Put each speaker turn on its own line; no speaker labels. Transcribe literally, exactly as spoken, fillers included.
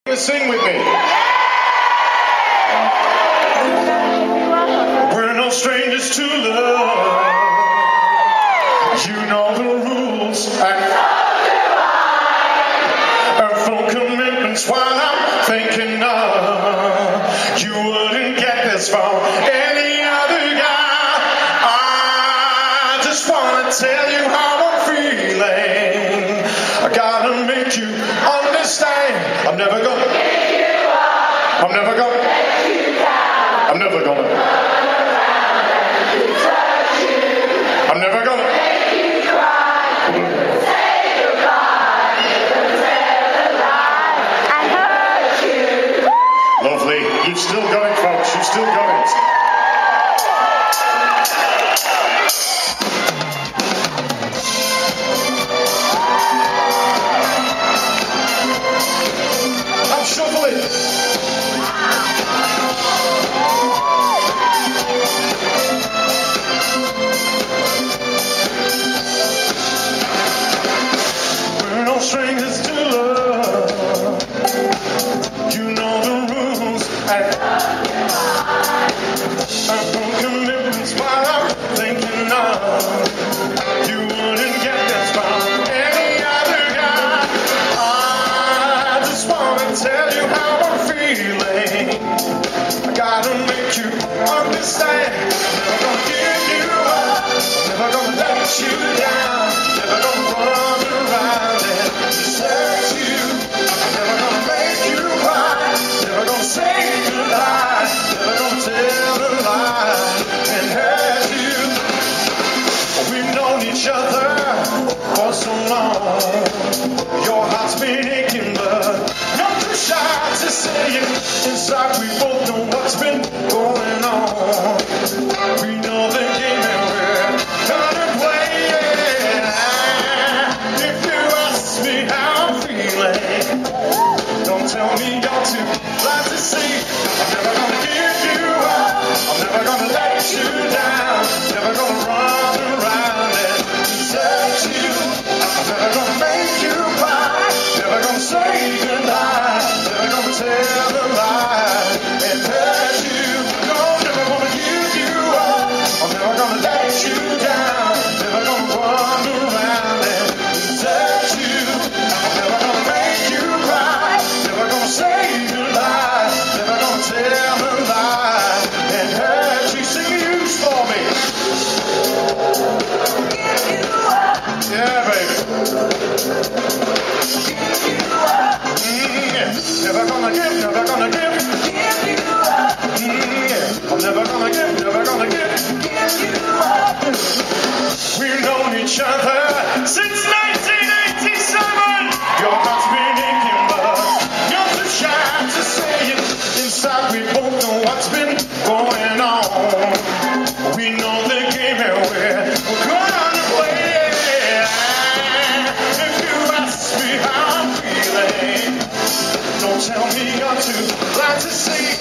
Sing with me. We're no strangers to love. You know the rules. And full commitments while I'm thinking of. You wouldn't get this from any other guy. I just want to tell you how I'm feeling. I gotta make you understand. I'm never gonna give you up. I'm never gonna let you down. I'm never gonna run around and touch you. I'm never gonna make you cry. Say goodbye. Tell a lie. I hurt you. Lovely. You're still going, folks. You're still going. We're no strangers to love. You know the rules. And I'm commitments while I'm thinking of. You wouldn't get this from any other guy. I just want to tell you how I'm feeling. I gotta make you understand. I'm never gonna give you up. I'm never gonna let you down. Never gonna run around and desert you. I'm never gonna make you cry. Never gonna say goodbye. Never gonna tell a lie and hurt you. We've known each other for so long. Your heart's been aching, but you're too shy to say it. Inside we both know what's been going on. We know the game and we're gonna play it. If you ask me how I'm feeling, don't tell me you're too glad to see. I'm never gonna give you up. I'm never gonna let you down. Never gonna run around and desert you. I'm never gonna make you cry. Never gonna say goodbye. Never gonna tell a lie and hurt you. No, never gonna give you up. I'm never gonna let you down. Never gonna run around and desert you. I'm never gonna make you cry. Never gonna say goodbye. Never gonna tell a lie and hurt you. Sing the use for me. Yeah, baby. Mm, yeah. Never gonna give, never gonna give. Mm, yeah. I'm never gonna give, never gonna give. We've known each other since nineteen eighty-seven. Your heart's been aching, but you're too shy to say it. Inside we both know what's been going on. We know the game and we're gonna play it. If you ask me how I'm feeling, don't tell me you're too glad to see.